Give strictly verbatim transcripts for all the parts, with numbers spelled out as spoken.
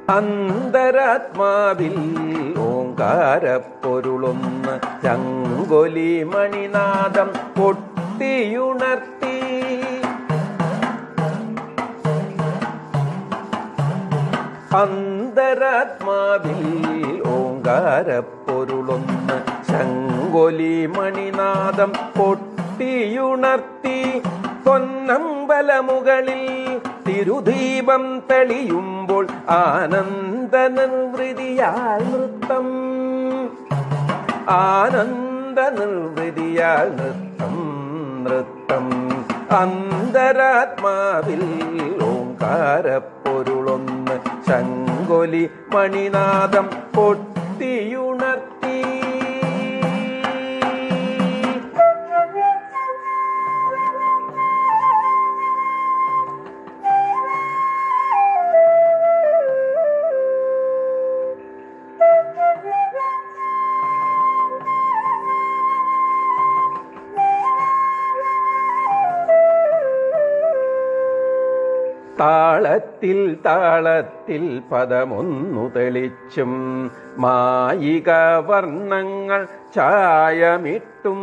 അന്തരാത്മാവിൽ ഓങ്കാരപ്പൊരുളൊന്ന് ചങ്കൊലി മണിനാദം പൊട്ടിയുണർത്തി. അന്തരാത്മാവിൽ ഓങ്കാരപ്പൊരുളൊന്ന് ചങ്കൊലി മണിനാദം പൊട്ടിയുണർത്തി. പൊന്നമ്പലമുകളിൽ തിരുദീപം തെളിയുമ്പോൾ ആനന്ദ നിർവൃതിയാൽ നൃത്തം. ആനന്ദ നിർവൃതിയാൽ നൃത്തം നൃത്തം. അന്തരാത്മാവിൽ ഓങ്കാരപ്പൊരുളൊന്ന് ചങ്കൊലി മണിനാദം പൊട്ടിയുണർത്തി. താളത്തിൽ താളത്തിൽ പദമൊന്നു തെളിച്ചും മായിക വർണ്ണങ്ങൾ ചായമിട്ടും.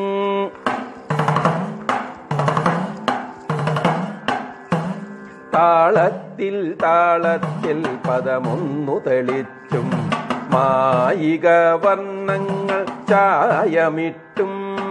താളത്തിൽ താളത്തിൽ പദമൊന്നു തെളിച്ചും മായിക വർണ്ണങ്ങൾ ചായമിട്ടും.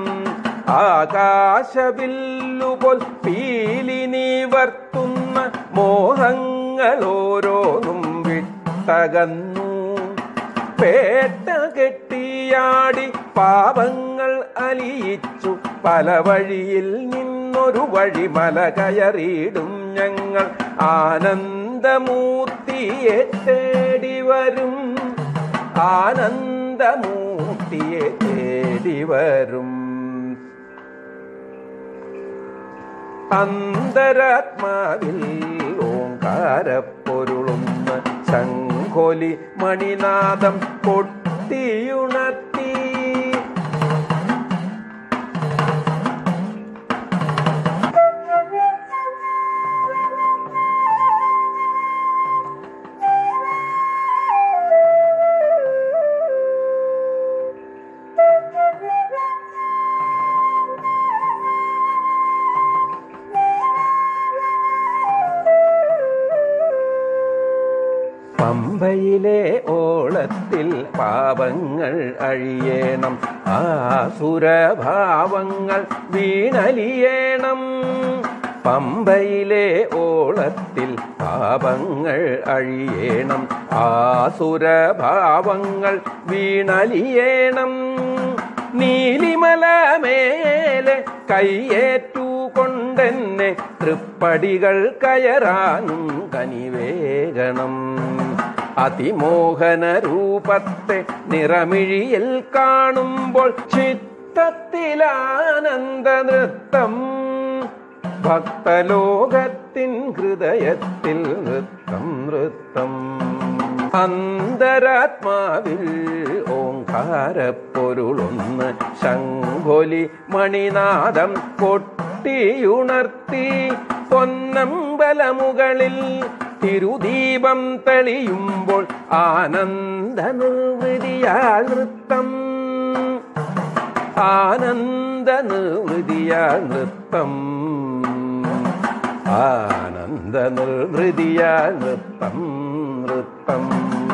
ആകാശവില്ലുപോൽ പീലി നിവർത്തുന്ന മോഹങ്ങളോരോന്നും വിട്ടകന്നു. പേട്ട കെട്ടിയാടി പാപങ്ങൾ അലിയിച്ചു പല വഴിയിൽ നിന്നൊരു വഴി മല കയറിയിടും ഞങ്ങൾ. ആനന്ദമൂർത്തിയെ തേടി വരും. ആനന്ദമൂർത്തിയെ തേടി വരും. അന്തരാത്മാവിൽ ഓങ്കാരപ്പൊരുളൊന്ന് ചങ്കൊലി മണിനാദം പൊട്ടിയുണർത്തി. പമ്പയിലെ ഓളത്തിൽ പാപങ്ങൾ അഴിയേണം. ആസുരഭാവങ്ങൾ വീണലിയേണം. പമ്പയിലെ ഓളത്തിൽ പാപങ്ങൾ അഴിയേണം. ആസുരഭാവങ്ങൾ വീണലിയേണം. നീലിമല മേലെ കയ്യേറ്റു കൊണ്ടെന്നെ തൃപ്പടികൾ കയറാനും കനിവേകണം. അതിമോഹന രൂപത്തെ നിറമിഴിയിൽ കാണുമ്പോൾ ചിത്തത്തിലാനന്ദ നൃത്തം. ഭക്തലോകത്തിൻ ഹൃദയത്തിൽ നൃത്തം നൃത്തം. അന്തരാത്മാവിൽ ഓങ്കാരപ്പൊരുളൊന്ന് ശംഖൊലി മണിനാദം പൊട്ടിയുണർത്തി. പൊന്നമ്പലമുകളിൽ തിരുദീപം തെളിയുമ്പോൾ ആനന്ദ നിർവൃതിയാൽ നൃത്തം. ആനന്ദ നിർവൃതിയാൽ നൃത്തം. ആനന്ദ നിർവൃതിയാൽ നൃത്തം നൃത്തം.